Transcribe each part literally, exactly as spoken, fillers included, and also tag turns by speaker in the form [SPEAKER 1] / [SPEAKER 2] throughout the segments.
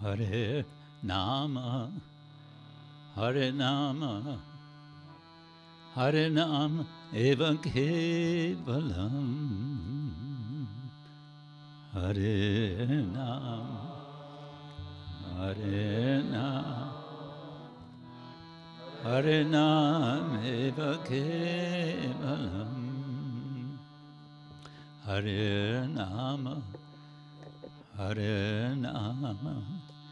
[SPEAKER 1] Hare Nama, Hare Nama, Hare Nama, Eva Kevalam. Hare Nama, Hare Nama, Hare Nama, Eva Kevalam. Hare Nama, Hare Nama,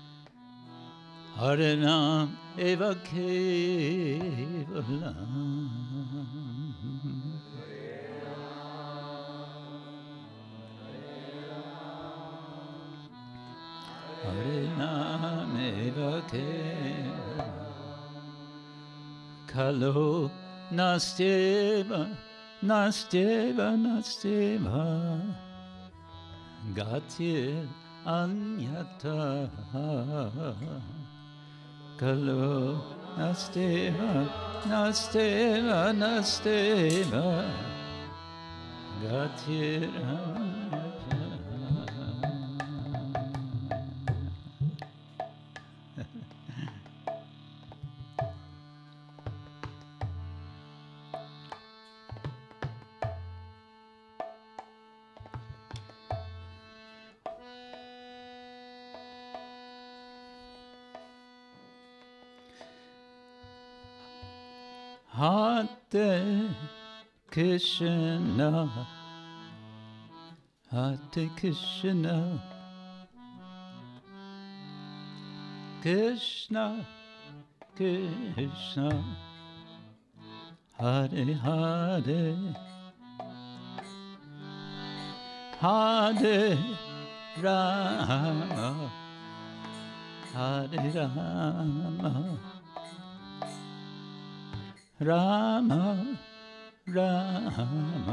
[SPEAKER 1] Hare Nam Eva Kevalam. Hare Nam Eva Kevalam. Kalo Nasteva, Nasteva, Nasteva, Gatir Anyata. Kalo Nasteva, Nasteva, Nasteva, Gatir Anyata. Hare Krishna, Hare Krishna, Krishna, Krishna, Hare Hare, Hare Rama, Hare Rama, Rama, Rama,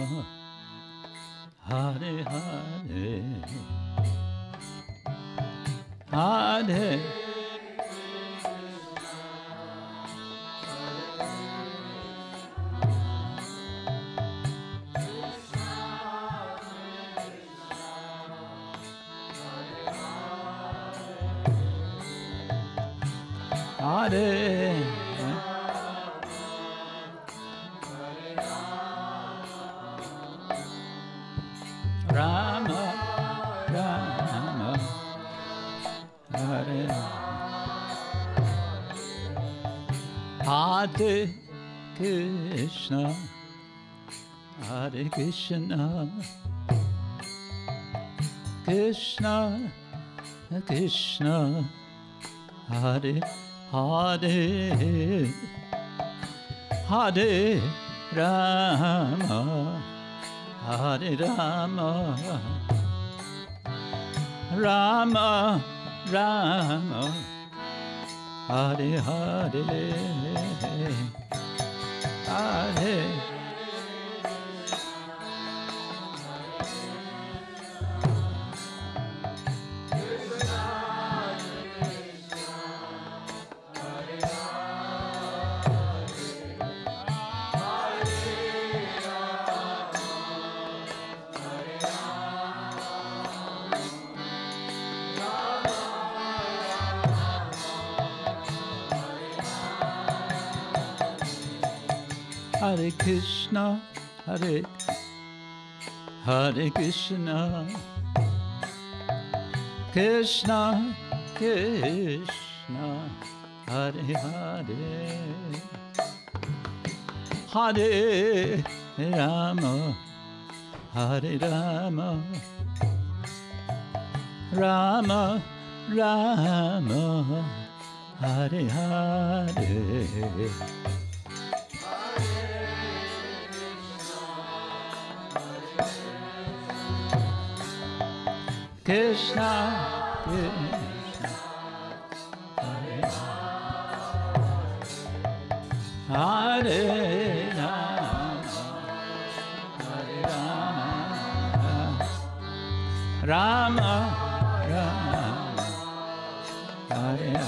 [SPEAKER 1] Hare Hare, Hare Hare Rama, Rama, Hare Hare Krishna, Hare Krishna, Krishna, Krishna, Hare Hare, Hare Rama, Hare Rama, Rama, Rama, Hare Hare, Hare Hare Krishna, Hare Hare Krishna, Krishna, Krishna, Hare Hare, Hare Rama, Hare Rama, Rama, Rama, Hare Hare. Krishna, Krishna, Hare Hare Rama, Hare Rama, Rama, Rama, Hare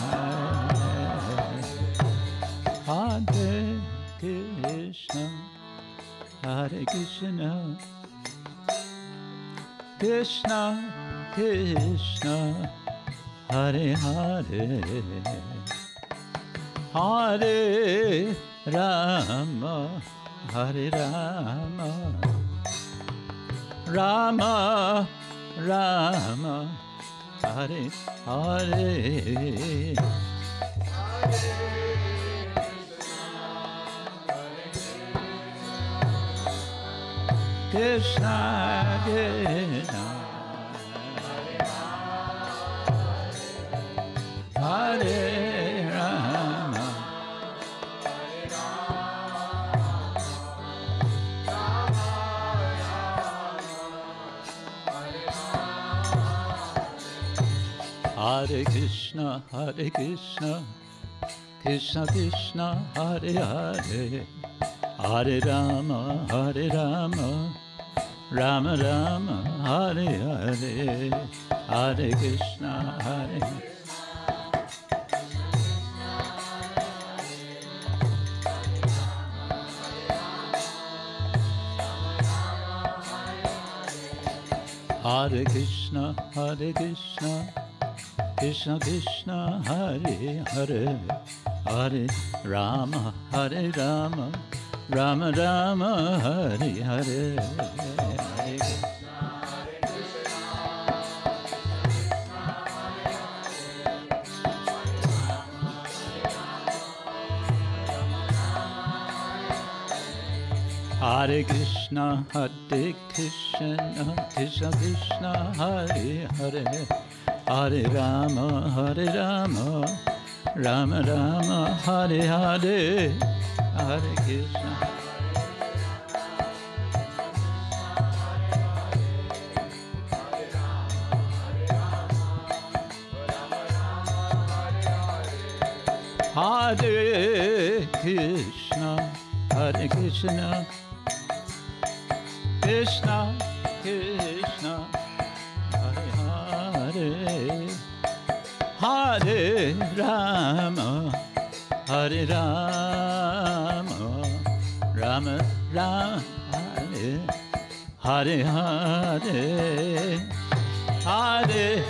[SPEAKER 1] Hare, Hare Krishna, Hare Krishna, Krishna, Krishna, Hare Hare Hare Rama Hare Rama Rama Rama Hare Hare Krishna Krishna Hare Rama Hare Krishna Hare Krishna Krishna Krishna Hare Hare Hare Rama Hare Rama Rama Rama Hare Hare Hare Krishna Hare Hare Krishna Hare Krishna Krishna Krishna Hare Hare Hare Rama Hare Rama Rama Rama Hare Hare Hare Hare Krishna Hare Krishna Krishna Krishna Hare Hare Hare Rama Hare Rama Rama Rama Hare Hare Hare Krishna Hare Krishna Hare Krishna Krishna Krishna Hare Hare Hare Rama Hare Rama Rama Rama Hare Hare Hare Hare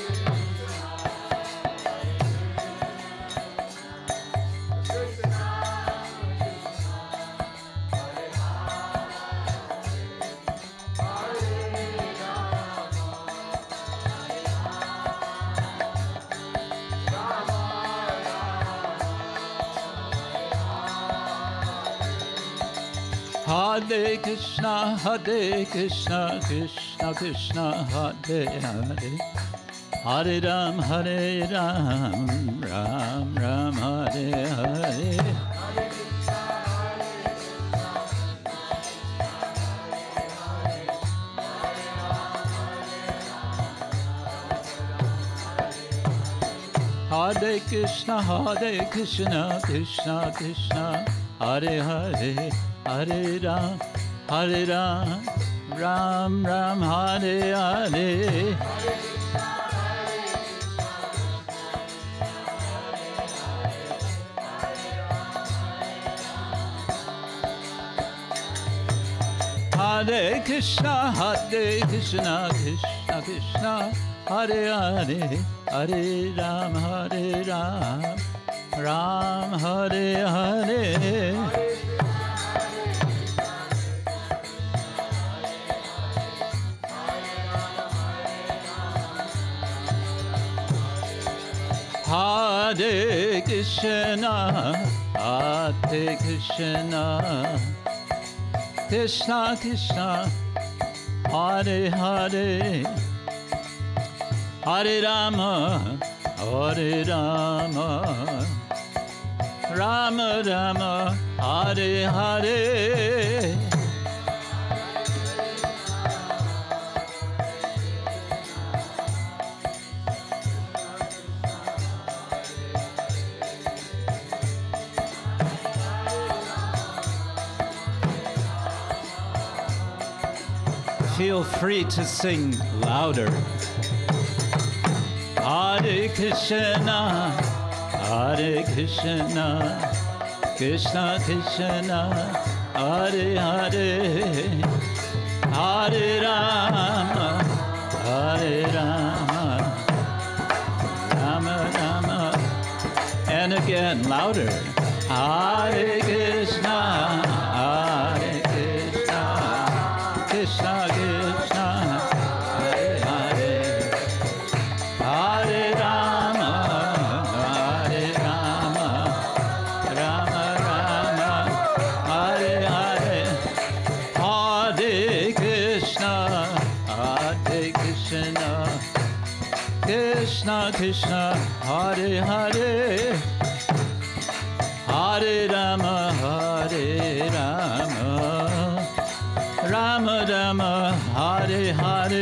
[SPEAKER 1] Hare Krishna, Hare Krishna, Krishna Krishna, Hare Hare, Hare Ram, Hare Ram, Ram Ram, Hare Hare. Hare Krishna, Hare Krishna, Krishna Krishna, Hare Hare, Hare Ram, Hare Ram, Ram Ram, Hare Hare. Hare Krishna, Hare Krishna, Krishna Krishna, Hare Hare, Hare Ram, Hare Ram, Ram Hare Hare. Hare Krishna, Hare Krishna, Krishna Krishna, Hare Hare, Hare Rama, Hare Rama, Rama Rama, Hare Hare. Feel free to sing louder. Hare Krishna, Hare Krishna, Krishna Krishna, Hare Hare, Hare Rama, Hare Rama, again, louder. Hare Krishna, Hare Krishna, Krishna Krishna, Hare Hare, Hare Rama, Hare Rama, Rama Rama, Hare Hare, Hare Krishna, Hare Krishna, Krishna Krishna, Hare Hare, Hare Rama, Hare Rama, Rama Rama, Hare Hare.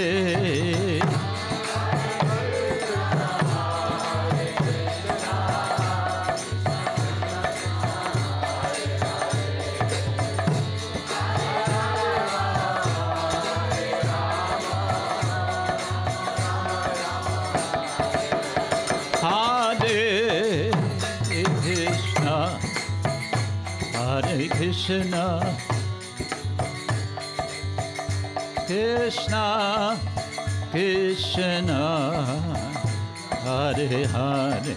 [SPEAKER 1] Krishna, Krishna, Krishna, Hare Hare,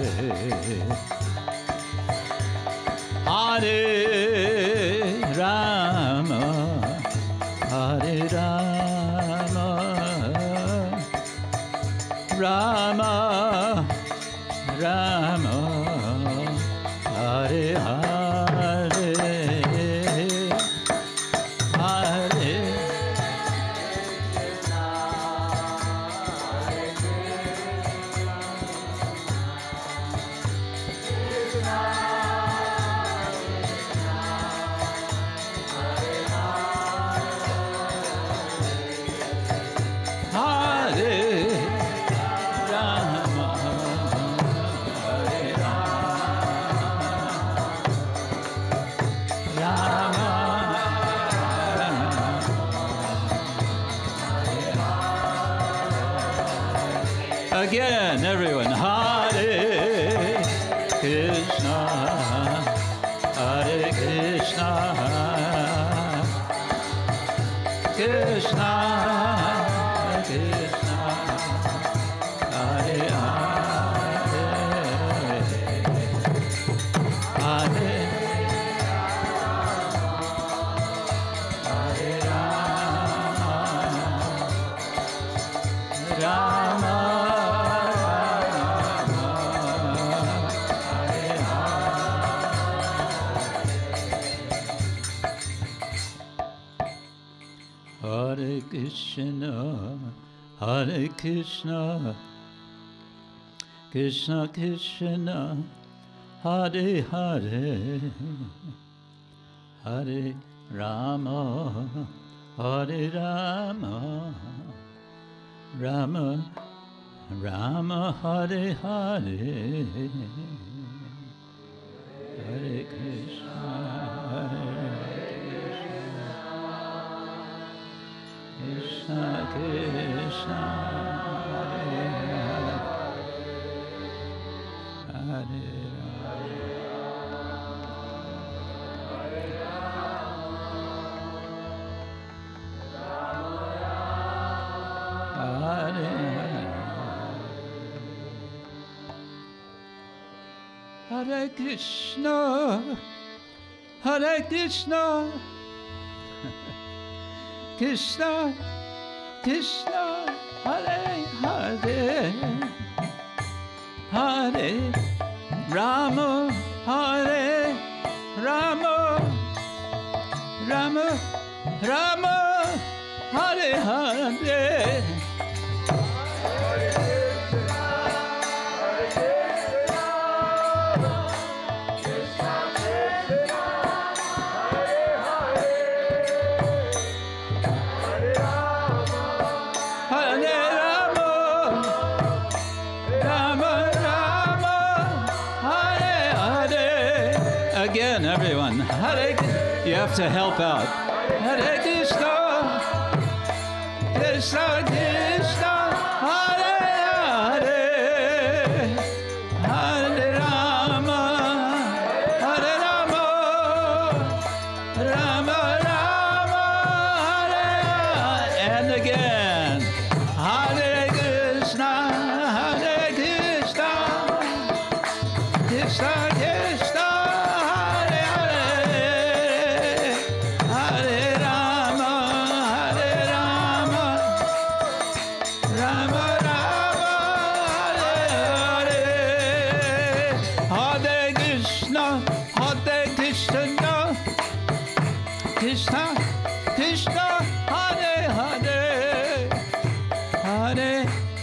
[SPEAKER 1] Hare Rama, Hare Rama, Rama, Rama, Hare Hare. Again, everyone. Hare Krishna, Hare Krishna, Krishna Krishna, Hare Hare, Hare Hare Rama, Rama. Hare Krishna, Hare Krishna, Krishna Krishna, Hare Hare, Hare Rama, Hare Rama, Rama Rama, Hare Hare, Hare Krishna, Krishna Krishna, Hare Hare, Hare Krishna, Hare Krishna, Krishna Krishna, Hare Hare, Hare Rama, Hare Rama, Rama Rama, Hare Hare. Again, everyone. Hare, you have to help out. Hare Krishna, Krishna Krishna, Hare Hare, Hare Rama, Hare Rama, Rama Rama, Hare Hare. And again, Hare Krishna, Hare Krishna, Krishna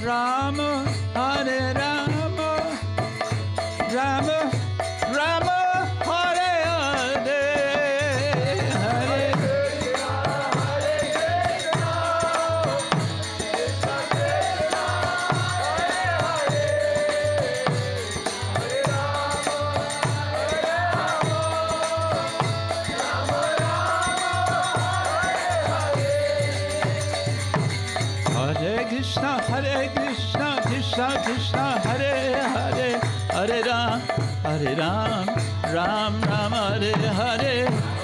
[SPEAKER 1] Rama, Hare Rama, Rama, Rama, Hare Hare, Hare Krishna, Hare Krishna, Krishna Krishna, Hare Hare, Hare Rama, Hare Rama, Rama Rama, Hare Hare. Hare Krishna, Hare Krishna, Krishna Krishna, Hare Hare, Hare Ram, Hare Ram, Ram Ram, Hare Hare.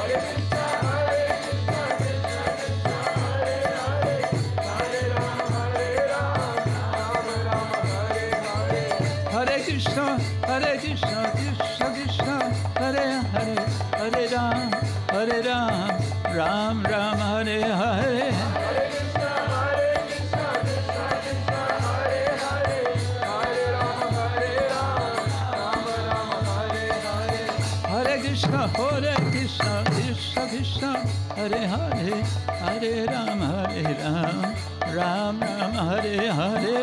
[SPEAKER 1] Hare Krishna, Hare Krishna, Krishna Krishna, Hare Hare, Hare Ram, Hare Ram, Ram Ram, Hare Hare. Hare Krishna, Hare Krishna, Krishna Krishna, Hare Hare, Hare Ram, Hare Ram, Ram Ram, Hare Hare.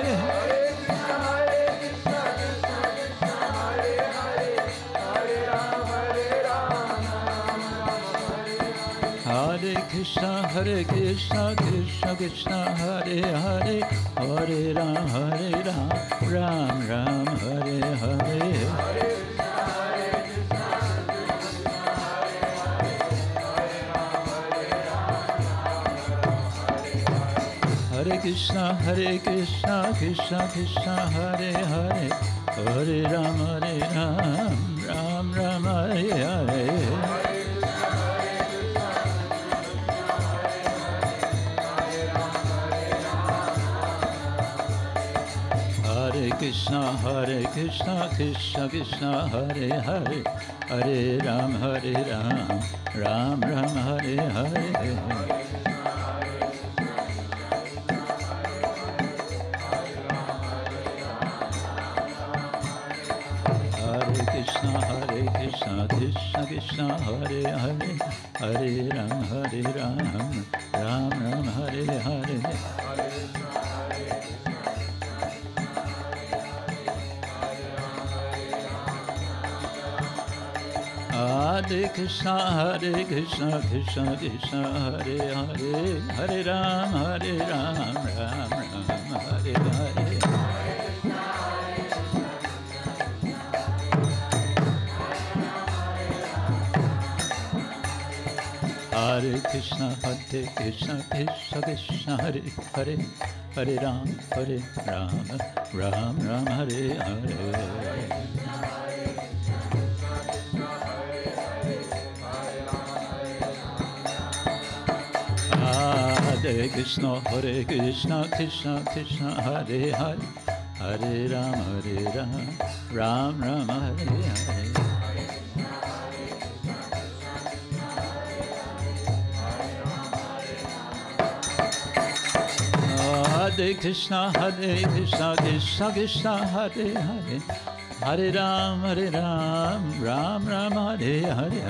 [SPEAKER 1] Hare Krishna, Hare Krishna, Krishna Krishna, Hare Hare, Hare Ram, Hare Ram, Ram Ram, Hare Hare. Hare Krishna, Hare Krishna, Krishna Krishna, Hare Hare, Hare Ram, Hare Ram, Ram Ram, Hare Hare. Hare Krishna, Hare Krishna, Krishna Krishna, Hare Hare, Hare Ram, Hare Ram, Ram Ram, Hare Hare. Hare Krishna, Hare Krishna, Krishna Krishna, Hare Hare, Hare Ram, Hare Ram, Ram Ram, Hare Hare. Hare Krishna, Hare Krishna, Krishna Krishna, Hare Hare, Hare Ram, Hare Ram, Ram Ram, Hare Hare. Hare Krishna, Hare Krishna, Krishna Krishna, Hare Hare, Hare Ram, Hare Ram, Ram Ram, Hare Hare. Hare Krishna, Hare Krishna, Krishna Krishna, Hare Hare, Hare Ram, Hare Ram, Ram Ram, Hare Hare. Hare Krishna, Hare Krishna, Krishna Krishna, Hare Hare, Hare Ram, Hare Ram, Ram Ram, Hare Hare.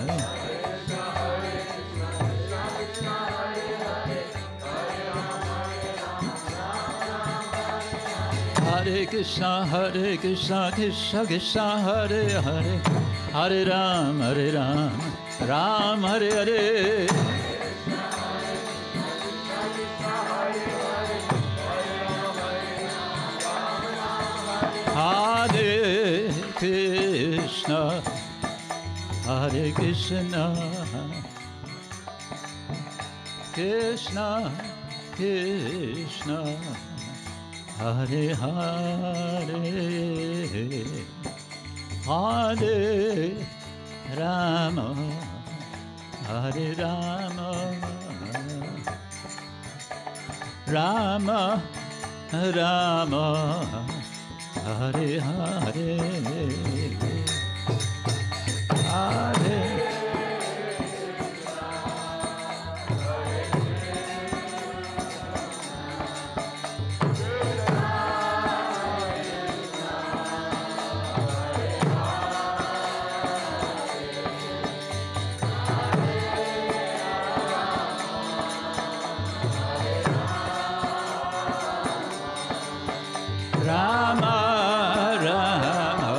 [SPEAKER 1] Hare Krishna, Hare Krishna, Krishna Krishna, Hare Hare, Hare Ram, Hare Ram, Ram Hare Hare. Hare Krishna, Hare Krishna, Krishna Krishna, Hare Hare, Hare Rama, Hare Rama, Rama Rama, Hare Hare, Hare. Rama, Rama,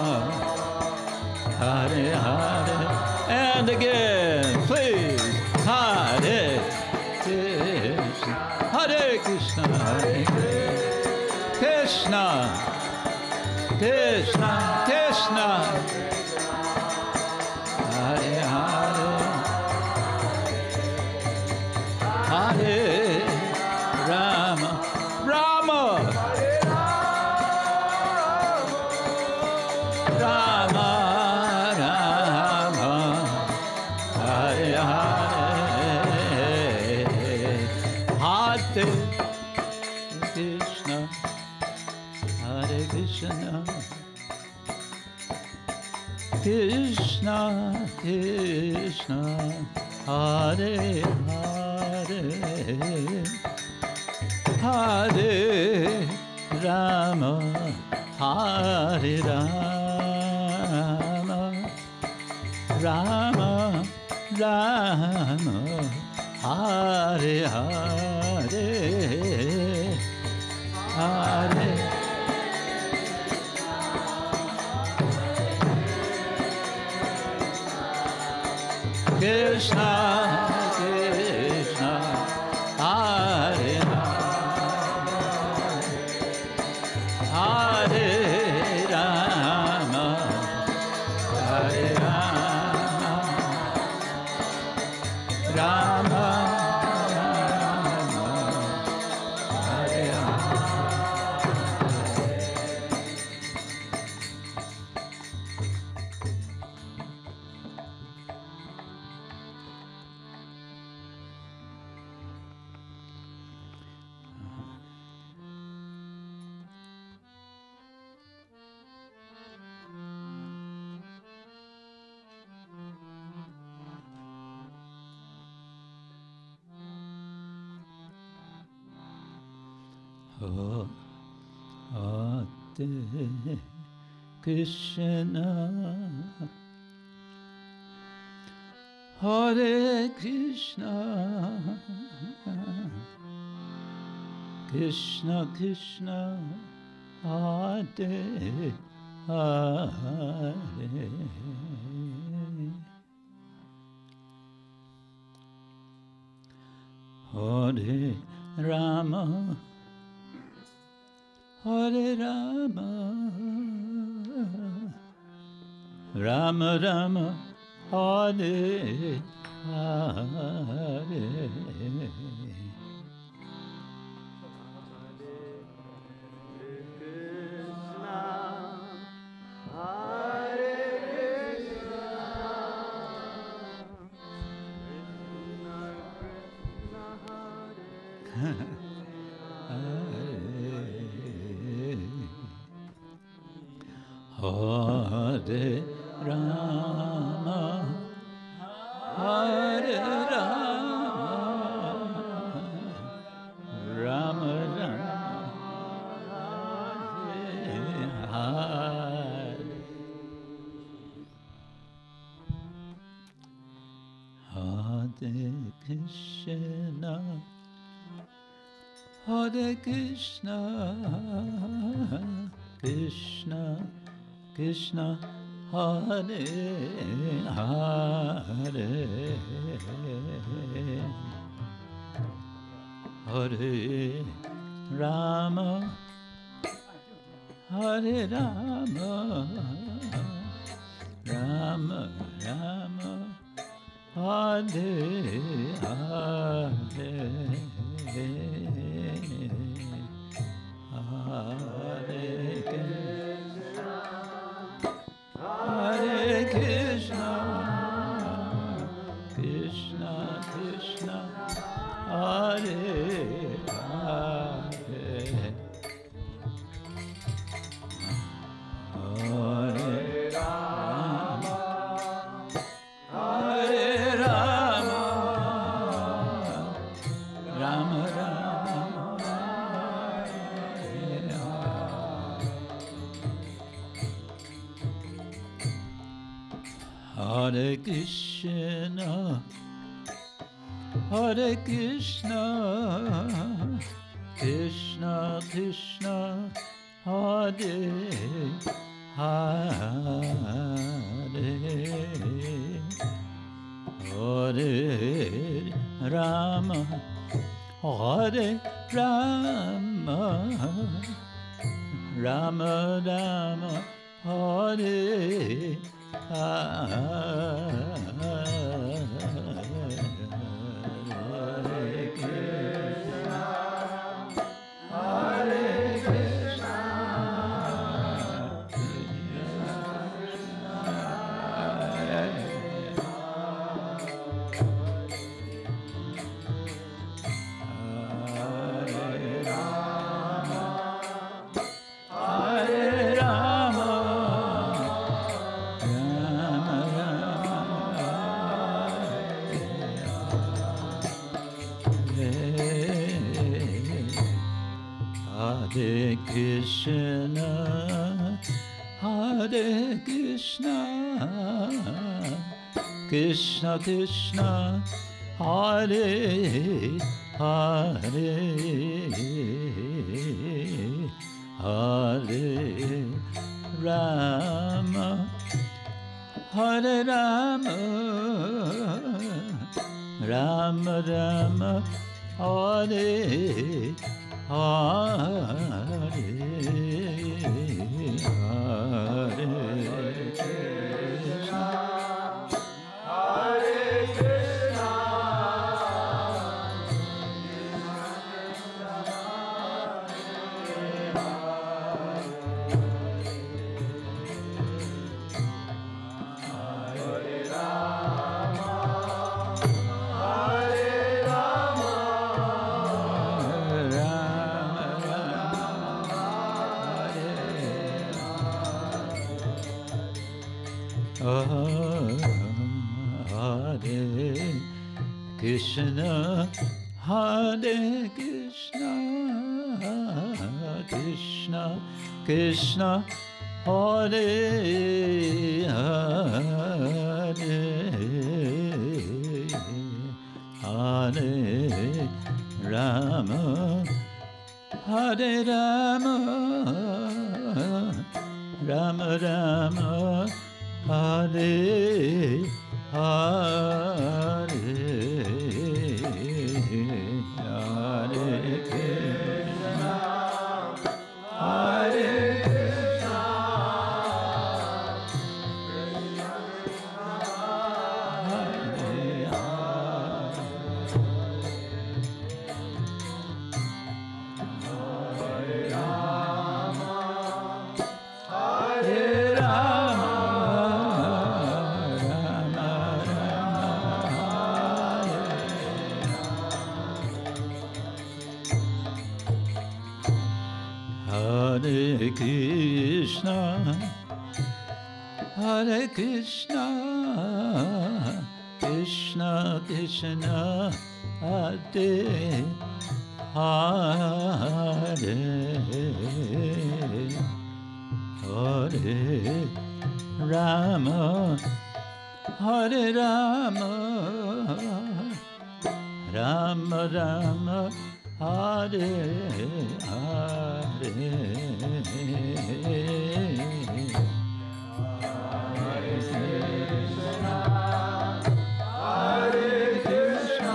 [SPEAKER 1] Hare Hare. And again, please. Hare Krishna, Hare Krishna, Hare Krishna, Krishna, Krishna, Hare Hare, Hare Rama, Rama, Rama, Rama, Hare Hare, Hare Krishna, Hare Krishna, Krishna, Krishna, Hare Hare, Hare Rama, Hare Rama, Rama, Rama, Hare Hare, Hare Krishna, Krishna, Hare Hare, Hare Rama, Hare Rama, Rama, Rama, Hare Hare Krishna, Hare Krishna, Krishna Krishna, Hare Hare, Hare Rama, Hare Rama, Rama Rama, Hare Hare, Hare Rama, Hare Rama, Rama Rama, Hare Hare Krishna, Hare Krishna, Krishna Krishna, Hare Hare, Hare Rama, Hare Rama, Rama Rama, Hare Hare, Hare Hare Krishna, Krishna Krishna, Hare Hare, Hare Rama, Hare Rama, Rama Rama, Hare Krishna, Hare Krishna, Krishna Krishna, Hare Hare Hare Hare Rama Hare Rama Rama Rama Hare Hare Hare Krishna, Hare Krishna, Krishna Krishna, Hare Hare, Hare Rama, Hare Rama, Rama Rama, Hare Hare Hare Krishna, Hare Krishna, Hare Rama, Hare Rama, Hare Krishna, Hare Krishna, Krishna Krishna, Hare Hare, Hare Rama, Hare Rama, Rama Rama, Hare Hare, Hare Krishna, Hare Krishna, Krishna Krishna, Hare Hare, Hare Rama, Hare Rama, Hare Krishna, Hare Krishna, Krishna Krishna, Hare Hare, Hare Rama, Hare Rama, Rama Rama, Hare Hare, Hare Krishna, Hare Krishna,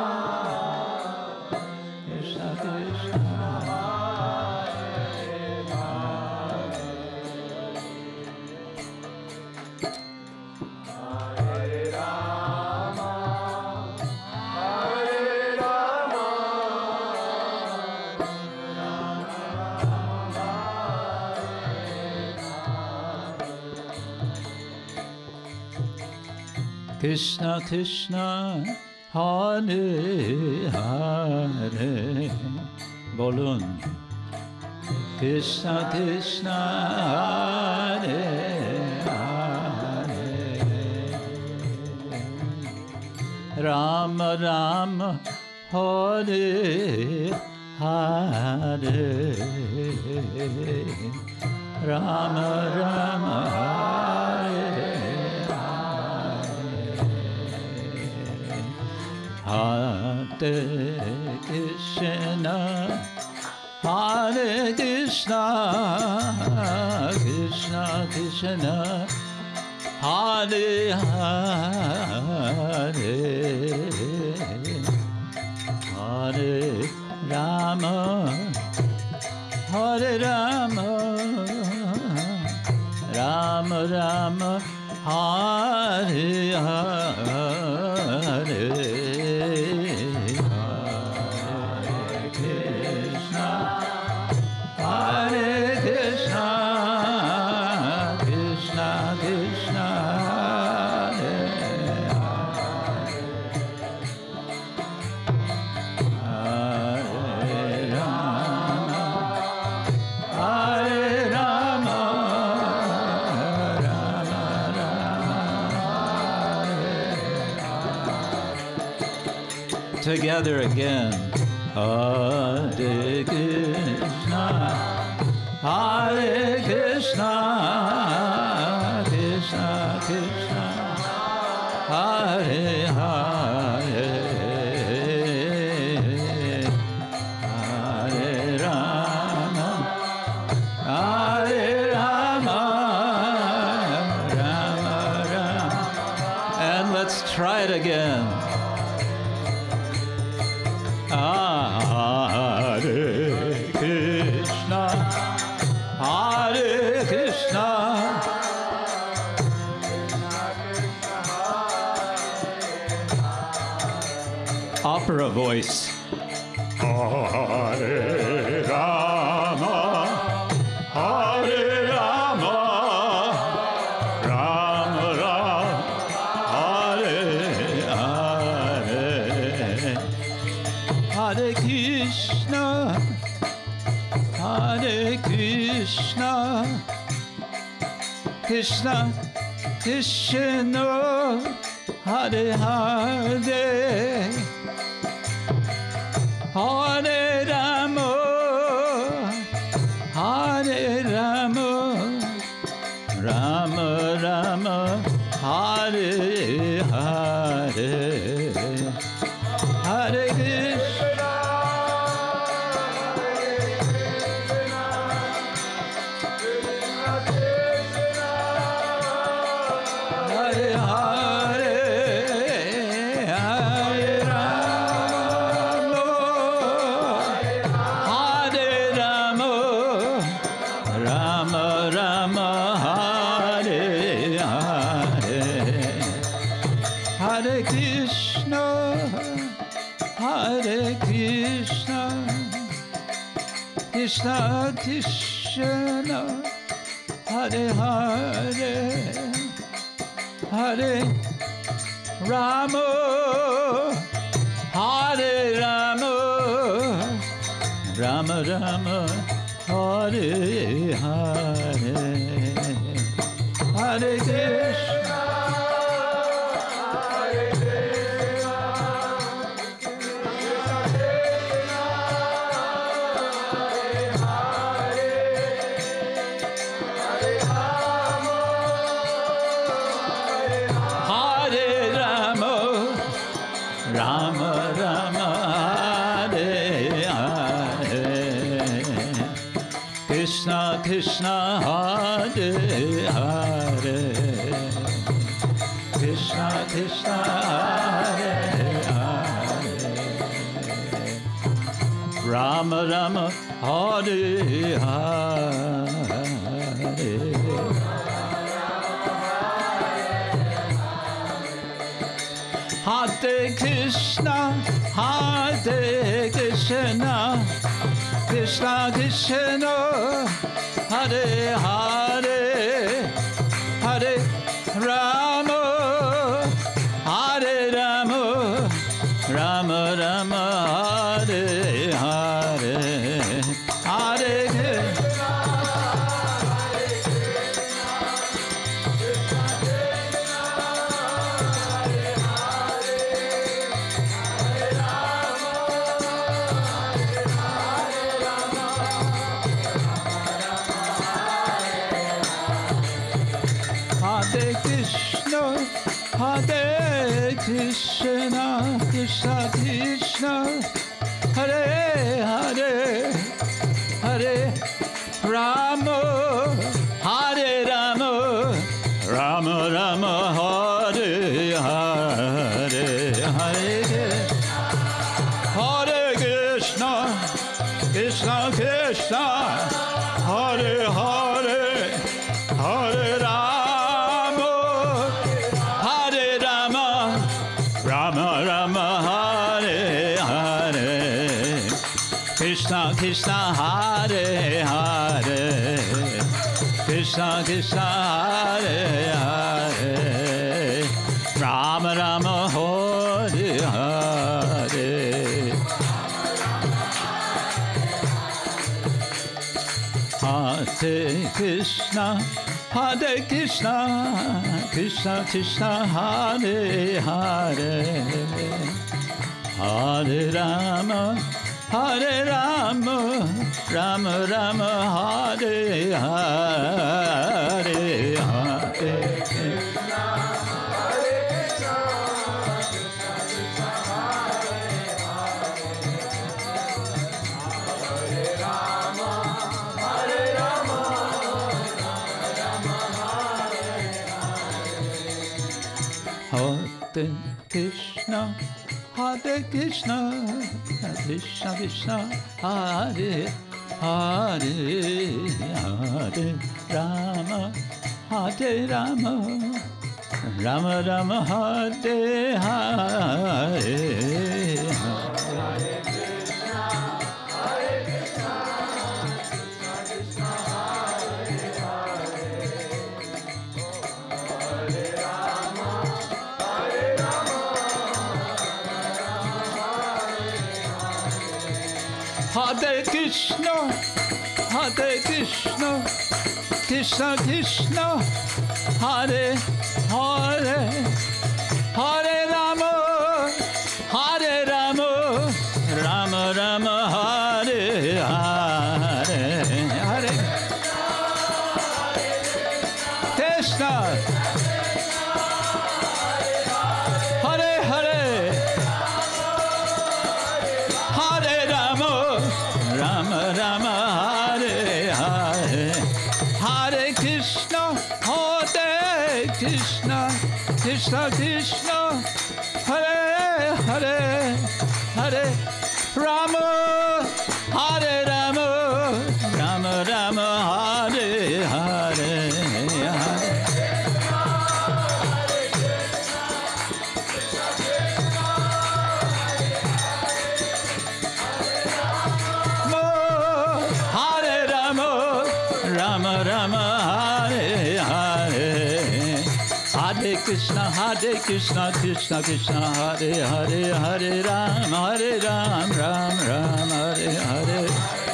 [SPEAKER 1] Krishna Krishna, Hare Hare, Hare Rama, Hare Rama, Krishna Krishna, Hare Hare, bolun. Krishna Krishna, Hare Hare, Rama Rama, Hare Hare, Rama Rama, Hare Hare Krishna, Hare Krishna, Krishna, Krishna, Hare Hare, Hare Rama, Hare Rama, Rama Rama, Hare Hare, Hare Krishna, Hare Krishna, Krishna Krishna, Hare Hare Rama, Hare Rama, Rama Rama, together again. Hare Krishna, Hare Krishna, Krishna Krishna, Hare Hare, Hare Rama, Hare Rama, Rama Rama. And let's try it again. Hare Krishna, Hare Krishna, opera voice. Hare Rama, Hare Rama, Rama Rama, Hare Hare, Hare Krishna, Hare Krishna, Krishna Krishna, Hare Hare, Hare Rama, Hare Rama, Rama Rama, Hare Hare, Hare Krishna, Hare Hare, Hare Rama, Hare Rama, Rama Rama, Hare Hare, Hare Krishna, Hare Krishna, Krishna Krishna, Hare Hare, Hare Rama, Hare Rama, Rama Rama, Hare Hare, Hare Krishna, Hare Krishna, Rama Rama, Hare Hare, Krishna Krishna, Hare Hare, Krishna Krishna, Hare Hare, Rama Rama, Hare Hare, Hare Krishna, Hare Krishna, Krishna Krishna, Hare Hare, Hare Rama, Hare Rama, Rama Rama, Hare Hare, Hare Krishna, Hare Krishna, Hare Krishna, Krishna Krishna, Hare Hare, Hare Rama, Hare Krishna Krishna Hare Hare Rama Rama Hare Hare Hare Krishna Hare Krishna Krishna Krishna Hare Hare Hare Rama Hare Rama Rama Rama Hare Hare Hare Hare Krishna Hare Krishna Krishna Krishna Hare Hare Hare Rama Hare Rama Rama Rama Hare Hare Hare Krishna, Hare Krishna, Krishna Krishna, Hare Hare, Hare Rama, Hare Rama, Rama Rama Hare Hare, Hare Krishna, Hare Hare, Hare Rama. Rama Rama Hare Hare Hare Krishna Hare Krishna Krishna Krishna Hare Hare Hare Rama Hare Rama Rama Rama Hare Hare Hare Rama Rama Hare Hare Hare Krishna Hare Krishna Krishna Krishna Hare Hare Hare Ram Hare Ram Ram Ram Hare Hare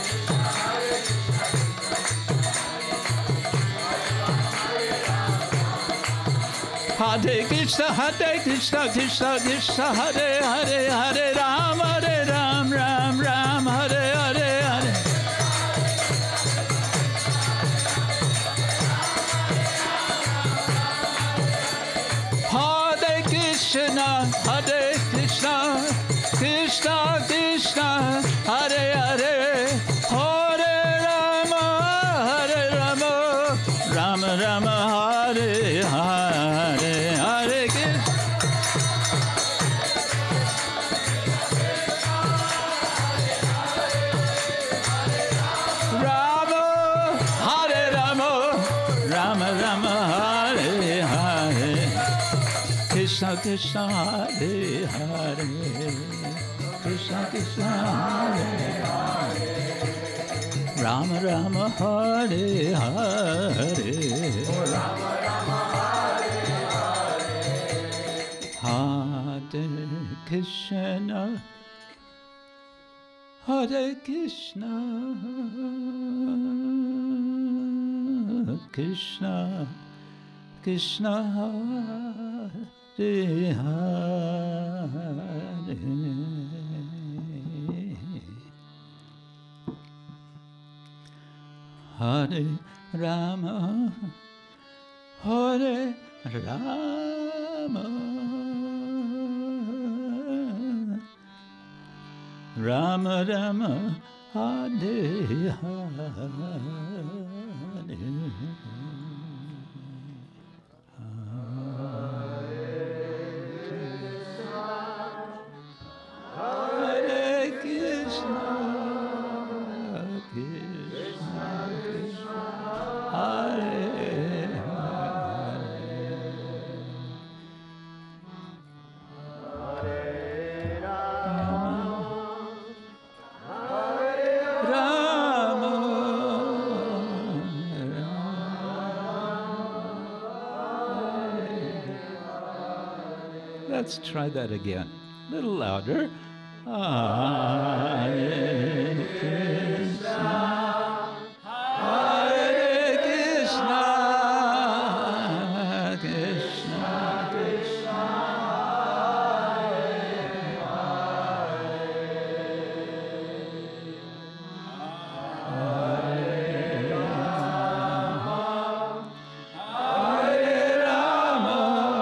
[SPEAKER 1] Hare Krishna Hare Krishna Krishna Krishna Hare Hare Hare Ram Hare Ram Ram Ram Hare Hare Hare Krishna Hare Krishna Krishna Krishna Hare Hare Hare Rama Hare Rama Rama Rama Hare Hare Hare Krishna Rama Hare Rama Rama Rama Hare Hare Krishna Krishna Hare Hare Krishna Krishna Hare Hare Rama Rama Hare Hare Rama Rama Hare Hare Hare Krishna Hare Krishna Krishna Krishna Hare Hare Hare Rama Hare Rama Rama Rama Hare Hare Rama Let's try that again. A little louder. Hare Krishna, Hare Krishna, Krishna Krishna, Hare Rama, Hare Rama,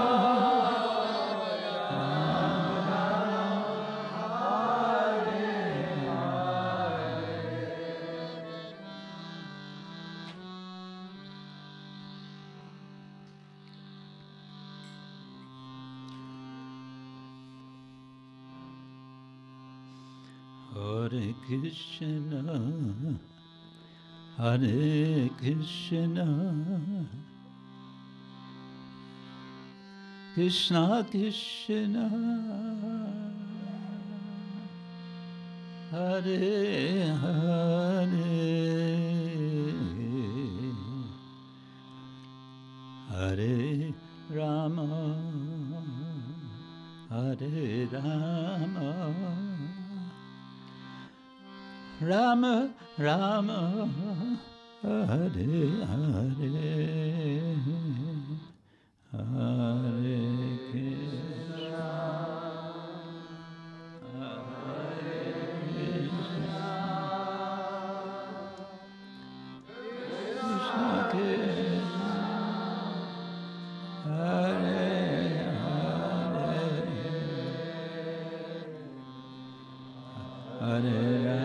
[SPEAKER 1] Hare Krishna, Hare Krishna, Krishna Krishna, Hare Hare, Hare Rama, Hare Rama, Rama Rama, Hare Hare, Hare Krishna, Hare Krishna, Krishna Krishna, Hare Hare, Hare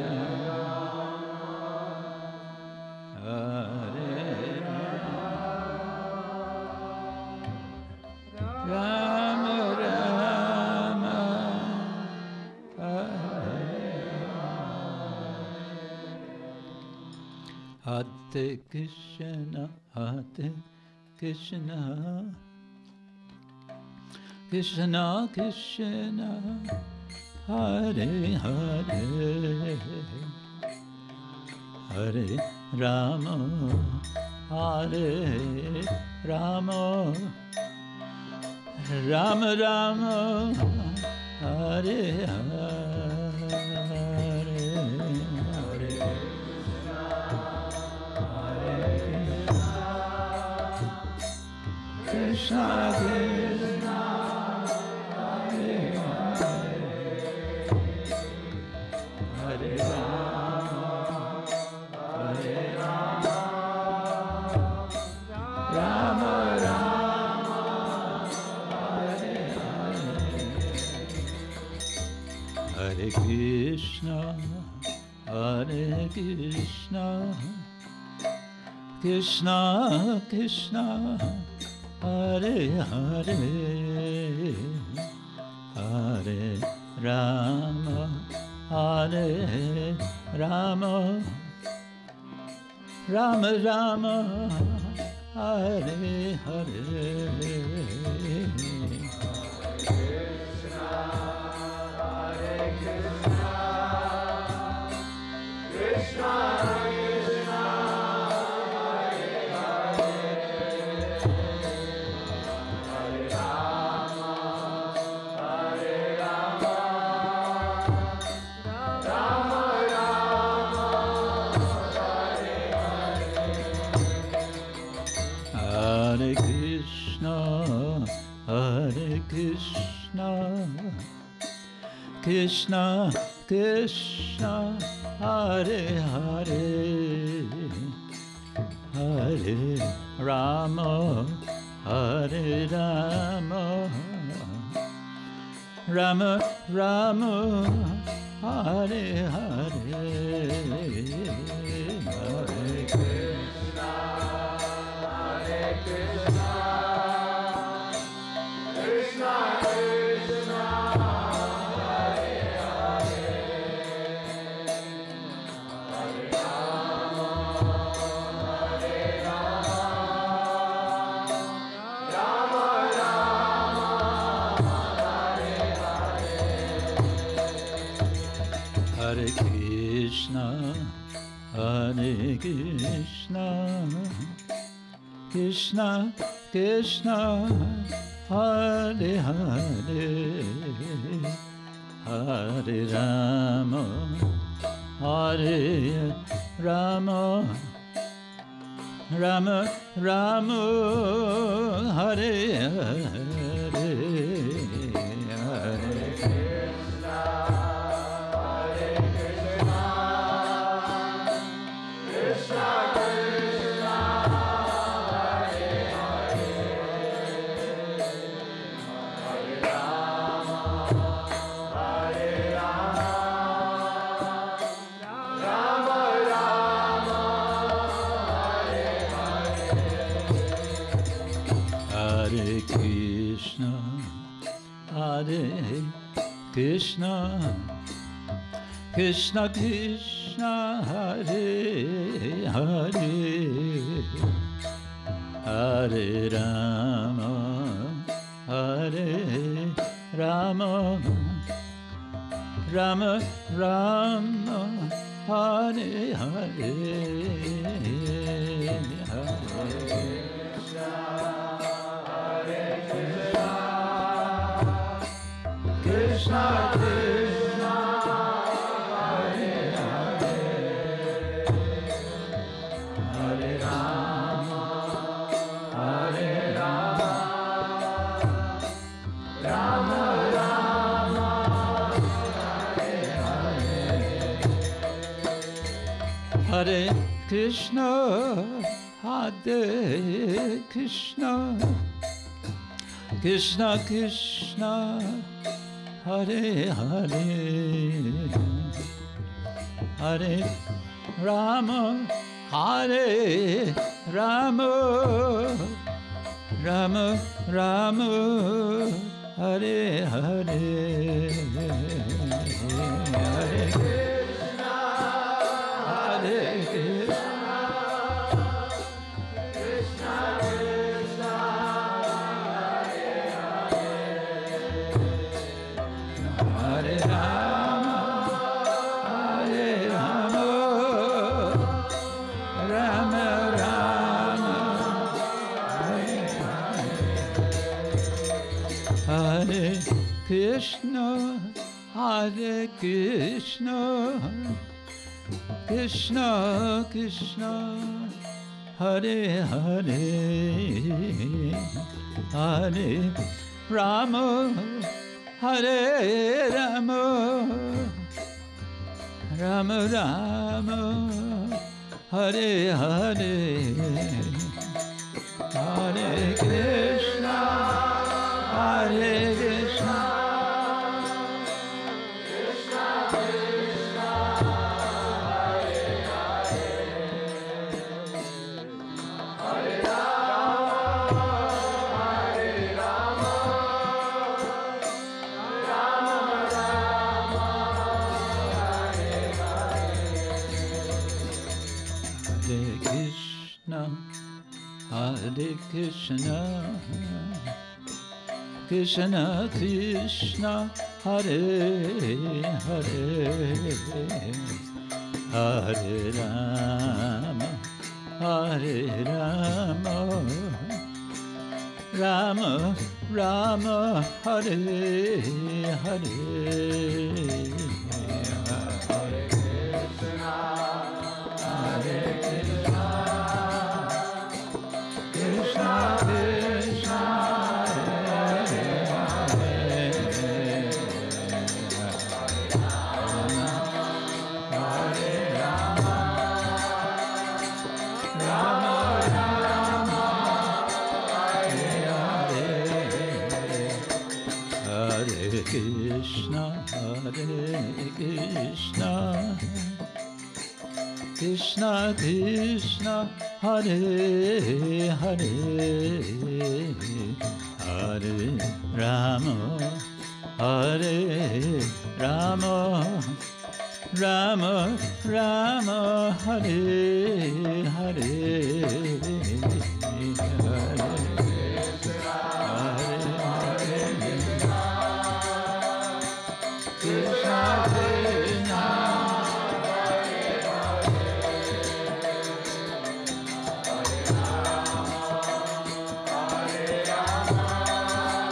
[SPEAKER 1] Hare Krishna, Hare Krishna, Krishna Krishna, Hare Hare, Hare Rama, Hare Rama, Rama Rama, Hare Hare, Hare Krishna Krishna, Hare Hare, Hare Rama, Hare Rama, Rama Rama, Hare Hare, Hare Krishna, Hare Krishna, Krishna Krishna, Hare Hare, Hare Rama, Hare Rama, Rama Rama, Hare Hare, Krishna, Hare Krishna, Krishna Krishna, Hare Krishna, Hare Krishna, Krishna Krishna, Hare Hare, Hare Rama, Hare Rama, Rama Rama, Hare Hare, Hare Krishna, Hare Krishna, Krishna Krishna, Hare Hare, Hare Rama, Hare Rama, Rama Rama, Hare Hare, Hare Krishna, Hare Krishna, Krishna Krishna, Hare Hare, Hare Rama, Hare Rama, Rama Rama, Hare Hare, Hare Krishna, Hare Krishna, Krishna Krishna, Hare Hare, Hare Rama, Hare Rama, Rama Rama, Hare Krishna, Hare Krishna, Krishna Krishna, Hare Hare, Hare Rama, Hare Rama, Rama Rama, Hare Hare, Hare Krishna Krishna, Hare Hare, Hare Rama, Hare Rama, Rama Rama, Hare Hare, Hare Krishna, Hare Krishna, Krishna Krishna, Hare Hare, Hare Rama, Hare Rama, Rama Rama, Hare Hare, Hare Krishna, Hare Krishna, Krishna Krishna, Hare Rama, Hare Rama, Rama Rama, Hare Hare, Hare Krishna, Hare Krishna, Krishna Krishna, Hare Hare, Hare Rama, Hare Rama, Rama Rama, Hare Hare, Hare Krishna, Hare Krishna, Krishna Krishna, Hare Hare, Hare Rama, Hare Rama, Hare Krishna, Hare Krishna, Krishna Krishna, Hare Hare, Hare Rama, Hare Rama, Rama Rama, Hare Hare, Hare Krishna, Hare Krishna, Krishna Krishna, Hare Hare, Hare Rama, Rama Rama, Hare Hare, Hare Krishna, Hare Krishna, Krishna Krishna, Hare Hare, Hare Rama, Hare Rama, Rama Rama, Hare Hare, Hare Krishna, Hare Krishna, Krishna Krishna,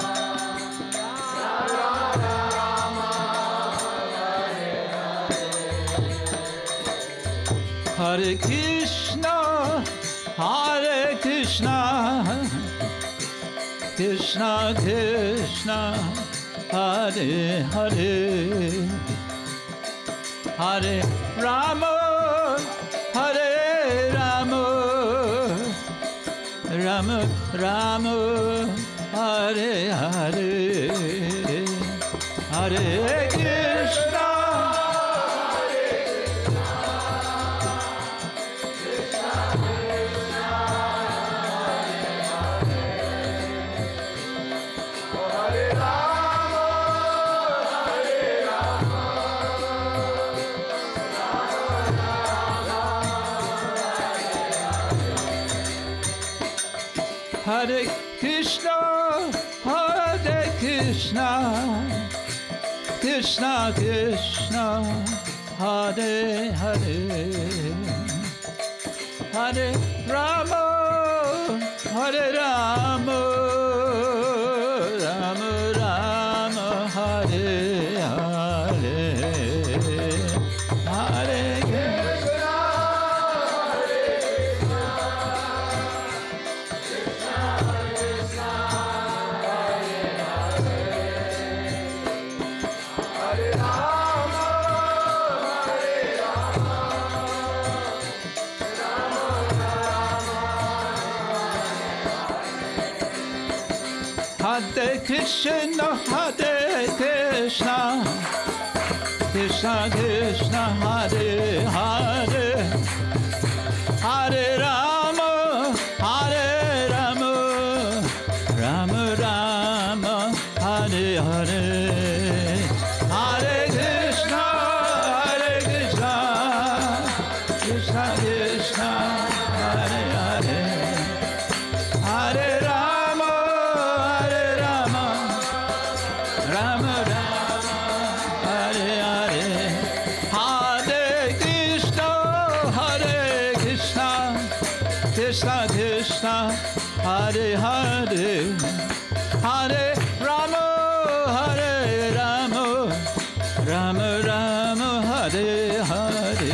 [SPEAKER 1] Hare Krishna, Hare Krishna, Krishna Krishna, Hare Hare, Hare Rama, Hare Rama, Rama Rama, Hare Hare, Hare Krishna, Hare Krishna, Krishna Krishna, Hare Rama, Hare Rama, Hare Krishna, Hare Krishna, Krishna Krishna, Hare Hare, Hare Rama, Hare Rama, Rama Rama, Hare Hare, Hare Krishna, Hare Krishna, Krishna Hare Krishna, Hare Krishna, Krishna Krishna, Hare Hare, Hare Rama, Hare Rama, Rama Rama, Hare Hare, Hare Krishna, Hare Krishna, Krishna Krishna, Hare Hare, Hare Rama, Hare Rama, Rama Rama, Hare Hare, Hare Krishna, Hare Krishna, Krishna Krishna, Hare Hare, Hare Rama, Hare Rama, Rama Rama, Hare Hare.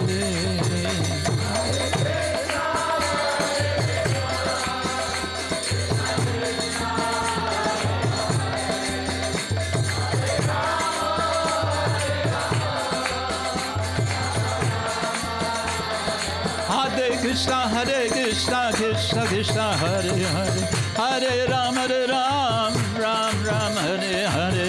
[SPEAKER 1] Hare Krishna, Hare Krishna, Krishna Krishna, Hare Hare, Hare Ram, Hare Ram, Ram Ram, Hare Hare,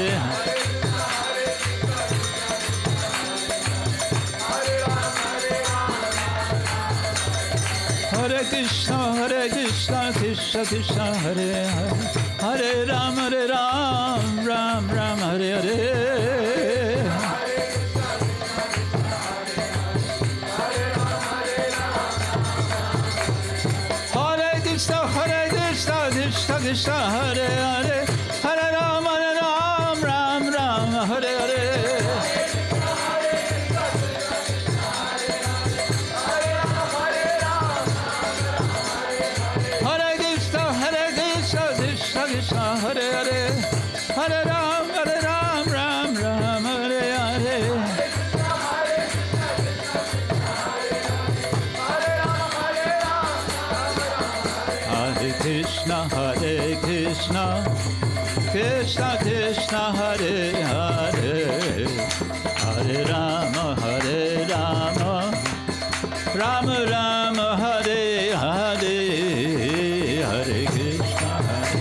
[SPEAKER 1] Hare Krishna, Hare Krishna, Krishna Krishna, Hare Hare, Hare Ram, Hare Ram, Ram Ram, Hare Hare. Krishna, Hare Krishna, Krishna Krishna, Hare Hare, Hare Ram, Hare Ram, Ram Ram, Hare Hare. Hare Krishna, Hare Krishna, Krishna Krishna, Hare Hare, Hare Ram, Hare Ram, Ram Ram, Hare Hare. Hare Krishna, Hare Krishna, Krishna Krishna, Hare Hare, Hare Rama, Hare Rama, Rama Rama, Hare Hare, Hare Krishna, Hare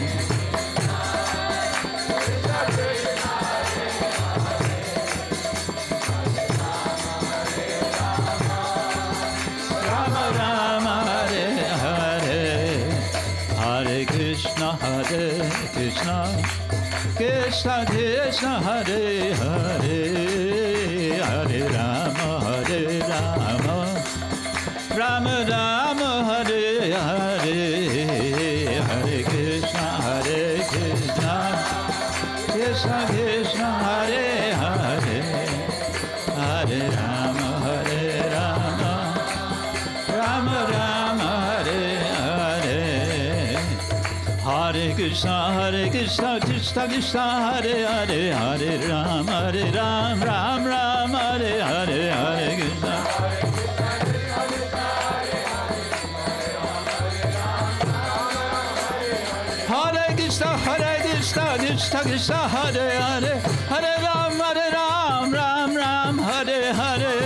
[SPEAKER 1] Rama Rama, Hare Hare, Hare Krishna, Hare Krishna, Krishna Krishna, Hare Hare, Hare Rama, Hare Rama, Rama Rama, Hare Hare, Hare Krishna, Hare Krishna, Krishna Krishna, Hare Hare, Hare Rama, Hare Rama, Rama Rama, Hare Hare, Hare Krishna, Hare Krishna, Krishna Krishna, Hare Hare, Hare Ram, Hare Ram, Ram Ram, Hare Hare, Hare Krishna, Krishna Krishna Hare Hare Hare Ram Hare Ram Ram Ram Hare Hare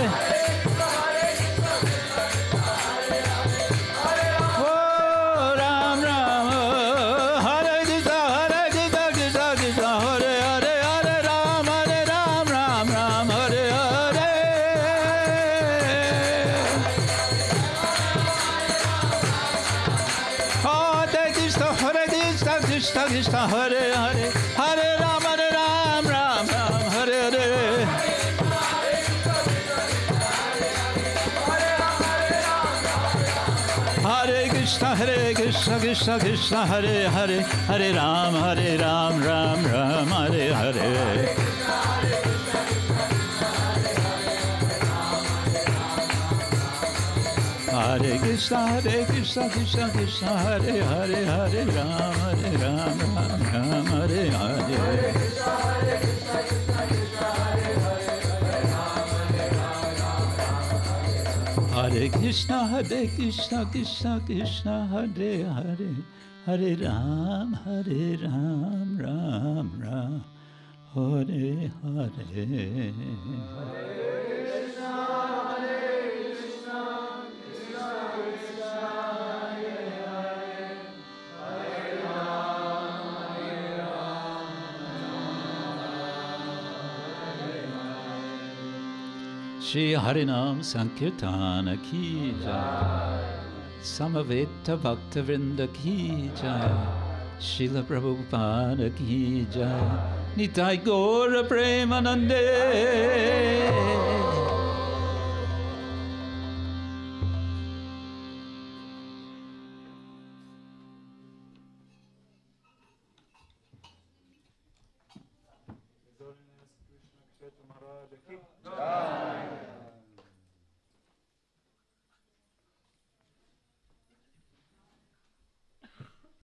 [SPEAKER 1] Krishna Krishna Hare Hare Hare Ram Hare Ram Ram Ram Hare Hare Hare Krishna Hare Krishna Krishna Krishna Hare Hare Hare Ram Hare Ram Ram Ram Hare Hare Hare Krishna Hare Krishna Krishna Krishna Hare Hare Hare Ram Hare Ram Ram Ram Hare Hare Hare Krishna Hare Krishna Krishna Krishna Hare Hare Hare Ram Hare Ram Ram Ram Hare Hare Shri Harinam Sankirtana ki jai, Samaveta Bhakta Vrinda ki jai, Srila Prabhupada ki jai, Nitai Gaura Premanande.
[SPEAKER 2] Krishna Maharaj ki jai.